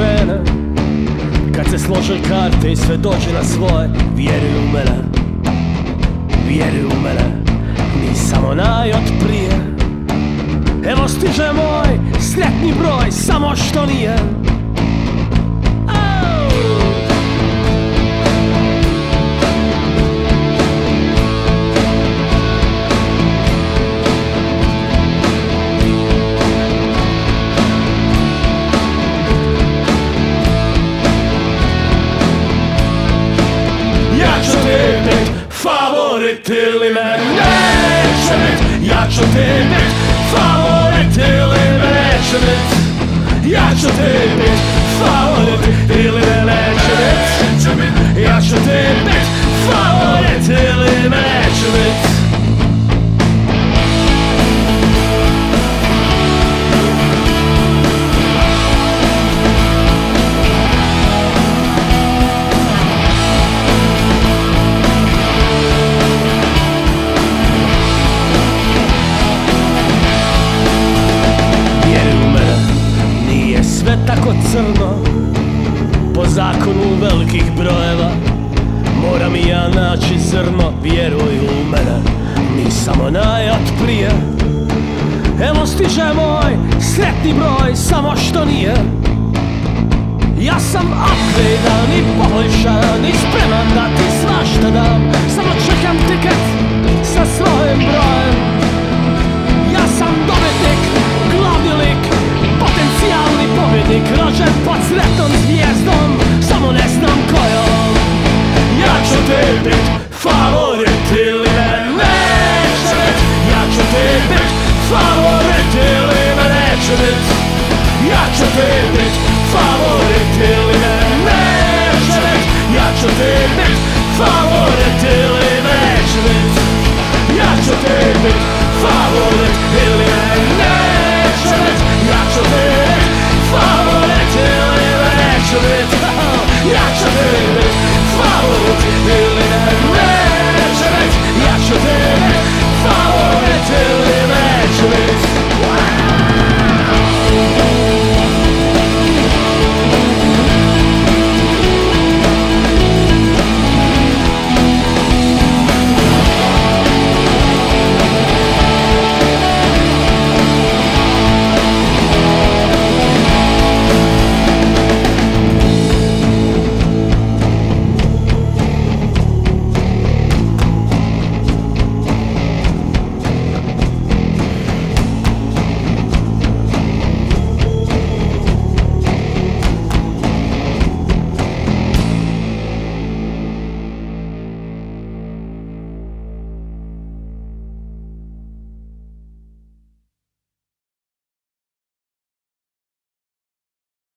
krene, kad se slože karte i sve dođe na svoje, vjeruj u mene, vjeruj u mene, nisam onaj od prije. Evo stiže moj sretni broj, samo što nije. Favorit ili me neće bit, ja ću ti bit. Favorit ili me neće bit, ja ću ti bit. Favorit ili me neće bit, ja ću ti bit. Favorit ili me neće bit. Sve tako crno, po zakonu velikih brojeva. Moram i ja naći zrno, vjeruj u mene, nisam onaj od prije. Evo stiže moj sretni broj, samo što nije. Ja sam upgradan i poboljšan i spreman da ti svašta dam. Samo čekam tiket sa svojim brojem. Ja sam dobitnik, glavni lik, potencijalni pobjednik, rođen pod sretnom zvijezdom, samo ne znam kojom. Ja ću ti bit favorit ili me neće bit, ja ću ti bit favorit ili me neće bit, ja ću ti bit favorit ili me neće bit, ja ću ti bit favorit ili me neće bit, ja ću ti bit favorit ili me neće bit, ja ću ti